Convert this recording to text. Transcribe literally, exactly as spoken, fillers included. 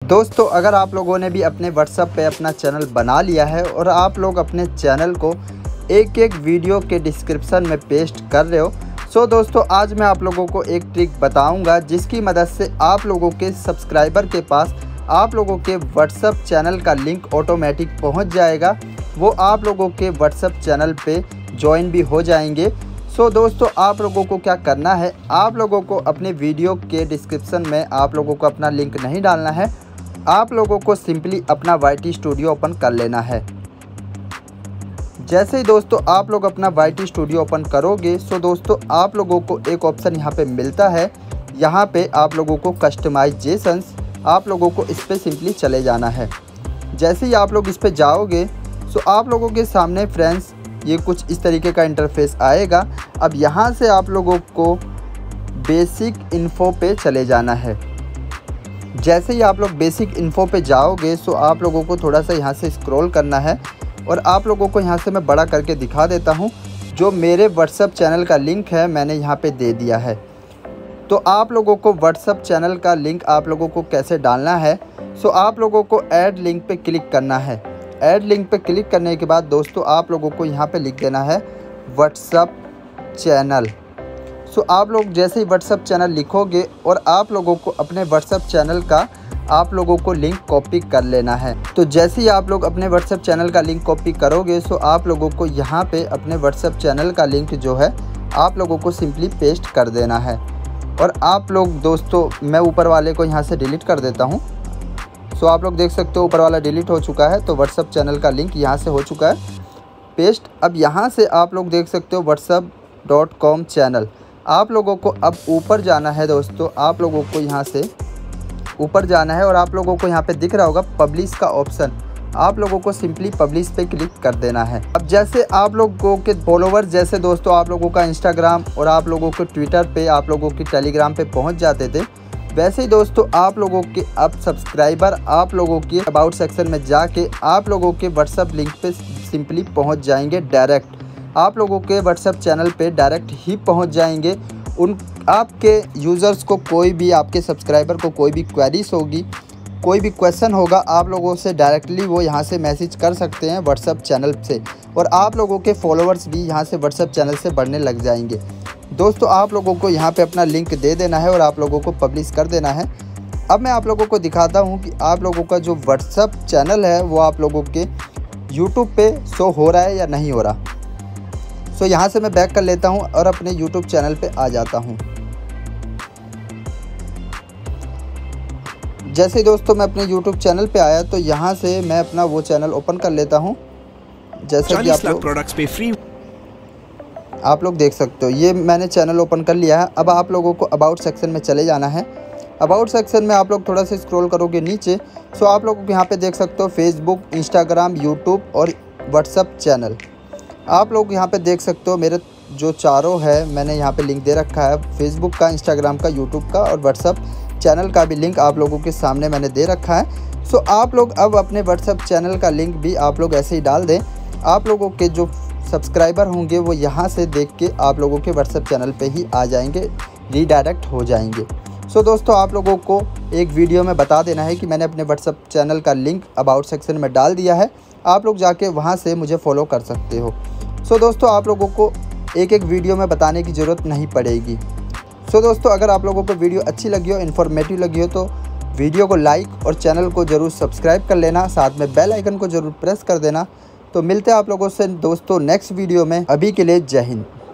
दोस्तों अगर आप लोगों ने भी अपने व्हाट्सएप पे अपना चैनल बना लिया है और आप लोग अपने चैनल को एक एक वीडियो के डिस्क्रिप्शन में पेस्ट कर रहे हो, सो दोस्तों आज मैं आप लोगों को एक ट्रिक बताऊंगा जिसकी मदद से आप लोगों के सब्सक्राइबर के पास आप लोगों के व्हाट्सएप चैनल का लिंक ऑटोमेटिक पहुंच जाएगा। वो आप लोगों के व्हाट्सएप चैनल पे ज्वाइन भी हो जाएंगे। सो दोस्तों आप लोगों को क्या करना है, आप लोगों को अपने वीडियो के डिस्क्रिप्शन में आप लोगों को अपना लिंक नहीं डालना है। आप लोगों को सिंपली अपना वाई टी स्टूडियो ओपन कर लेना है। जैसे ही दोस्तों आप लोग अपना वाई टी स्टूडियो ओपन करोगे, सो दोस्तों आप लोगों को एक ऑप्शन यहाँ पे मिलता है। यहाँ पे आप लोगों को कस्टमाइजेशंस, आप लोगों को इस पर सिंपली चले जाना है। जैसे ही आप लोग इस पर जाओगे, सो आप लोगों के सामने फ्रेंड्स ये कुछ इस तरीके का इंटरफेस आएगा। अब यहाँ से आप लोगों को बेसिक इन्फो पे चले जाना है। जैसे ही आप लोग बेसिक इन्फो पे जाओगे, सो आप लोगों को थोड़ा सा यहाँ से स्क्रॉल करना है और आप लोगों को यहाँ से मैं बड़ा करके दिखा देता हूँ। जो मेरे व्हाट्सएप चैनल का लिंक है मैंने यहाँ पे दे दिया है। तो आप लोगों को व्हाट्सएप चैनल का लिंक आप लोगों को कैसे डालना है, सो आप लोगों को ऐड लिंक पे क्लिक करना है। ऐड लिंक पे क्लिक करने के बाद दोस्तों आप लोगों को यहाँ पे लिख देना है व्हाट्सएप चैनल। सो आप लोग जैसे ही व्हाट्सएप चैनल लिखोगे और आप लोगों को अपने व्हाट्सएप चैनल का आप लोगों को लिंक कॉपी कर लेना है। तो जैसे ही आप लोग अपने व्हाट्सएप चैनल का लिंक कॉपी करोगे, सो आप लोगों को यहाँ पे अपने व्हाट्सएप चैनल का लिंक जो है आप लोगों को सिंपली पेस्ट कर देना है। और आप लोग दोस्तों, मैं ऊपर वाले को यहाँ से डिलीट कर देता हूँ। सो आप लोग देख सकते हो ऊपर वाला डिलीट हो चुका है। तो व्हाट्सएप चैनल का लिंक यहाँ से हो चुका है पेस्ट। अब यहाँ से आप लोग देख सकते हो व्हाट्सएप डॉट कॉम चैनल। आप लोगों को अब ऊपर जाना है दोस्तों, आप लोगों को यहाँ से ऊपर जाना है और आप लोगों को यहाँ पे दिख रहा होगा पब्लिश का ऑप्शन। आप लोगों को सिंपली पब्लिश पे क्लिक कर देना है। अब जैसे आप लोगों के फॉलोवर जैसे दोस्तों आप लोगों का इंस्टाग्राम और आप लोगों के ट्विटर पे, आप लोगों के टेलीग्राम पे पहुँच जाते थे, वैसे ही दोस्तों आप लोगों के अब सब्सक्राइबर आप लोगों के अबाउट सेक्शन में जाके आप लोगों के व्हाट्सएप लिंक पे सिंपली पहुंच जाएंगे। डायरेक्ट आप लोगों के व्हाट्सएप चैनल पे डायरेक्ट ही पहुंच जाएंगे। उन आपके यूज़र्स को कोई भी, आपके सब्सक्राइबर को कोई भी क्वेरीज होगी, कोई भी क्वेश्चन होगा, आप लोगों से डायरेक्टली वो यहाँ से मैसेज कर सकते हैं व्हाट्सएप चैनल से। और आप लोगों के फॉलोअर्स भी यहाँ से व्हाट्सएप चैनल से बढ़ने लग जाएंगे। दोस्तों आप लोगों को यहाँ पे अपना लिंक दे देना है और आप लोगों को पब्लिश कर देना है। अब मैं आप लोगों को दिखाता हूँ कि आप लोगों का जो व्हाट्सएप चैनल है वो आप लोगों के यूट्यूब पे शो हो रहा है या नहीं हो रहा। सो यहाँ से मैं बैक कर लेता हूँ और अपने यूट्यूब चैनल पे आ जाता हूँ। जैसे ही दोस्तों मैं अपने यूट्यूब चैनल पे आया, तो यहाँ से मैं अपना वो चैनल ओपन कर लेता हूँ। जैसे कि आप लोग प्रोडक्ट्स पे फ्री आप लोग देख सकते हो, ये मैंने चैनल ओपन कर लिया है। अब आप लोगों को अबाउट सेक्शन में चले जाना है। अबाउट सेक्शन में आप लोग थोड़ा सा स्क्रॉल करोगे नीचे, सो आप लोगों को यहाँ पे देख सकते हो फेसबुक, इंस्टाग्राम, यूट्यूब और व्हाट्सएप चैनल। आप लोग यहाँ पे देख सकते हो मेरे जो चारों है मैंने यहाँ पे लिंक दे रखा है, फेसबुक का, इंस्टाग्राम का, यूट्यूब का और व्हाट्सएप चैनल का भी लिंक आप लोगों के सामने मैंने दे रखा है। सो आप लोग अब अपने व्हाट्सएप चैनल का लिंक भी आप लोग ऐसे ही डाल दें। आप लोगों के जो सब्सक्राइबर होंगे वो यहाँ से देख के आप लोगों के व्हाट्सएप चैनल पे ही आ जाएंगे, रीडायरेक्ट हो जाएंगे। सो दोस्तों आप लोगों को एक वीडियो में बता देना है कि मैंने अपने व्हाट्सएप चैनल का लिंक अबाउट सेक्शन में डाल दिया है। आप लोग जाके वहाँ से मुझे फॉलो कर सकते हो। सो दोस्तों आप लोगों को एक एक वीडियो में बताने की ज़रूरत नहीं पड़ेगी। सो दोस्तों अगर आप लोगों को वीडियो अच्छी लगी हो, इन्फॉर्मेटिव लगी हो, तो वीडियो को लाइक और चैनल को ज़रूर सब्सक्राइब कर लेना। साथ में बेल आइकन को ज़रूर प्रेस कर देना। तो मिलते हैं आप लोगों से दोस्तों नेक्स्ट वीडियो में। अभी के लिए जय हिंद।